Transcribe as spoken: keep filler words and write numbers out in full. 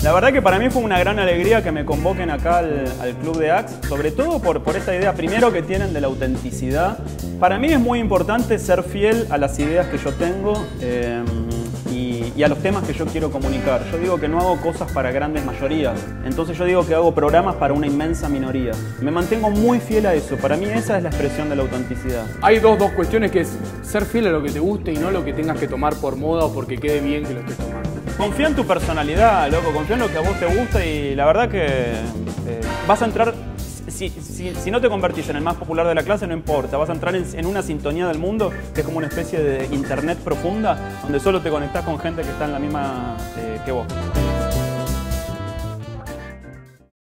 La verdad que para mí fue una gran alegría que me convoquen acá al, al Club de Axe, sobre todo por, por esta idea primero que tienen de la autenticidad. Para mí es muy importante ser fiel a las ideas que yo tengo eh, y, y a los temas que yo quiero comunicar. Yo digo que no hago cosas para grandes mayorías, entonces yo digo que hago programas para una inmensa minoría. Me mantengo muy fiel a eso, para mí esa es la expresión de la autenticidad. Hay dos, dos cuestiones, que es ser fiel a lo que te guste y no lo que tengas que tomar por moda o porque quede bien que lo estés tomando. Confía en tu personalidad, loco, confía en lo que a vos te gusta y la verdad que eh, vas a entrar, si, si, si no te convertís en el más popular de la clase, no importa, vas a entrar en, en una sintonía del mundo que es como una especie de internet profunda donde solo te conectás con gente que está en la misma eh, que vos.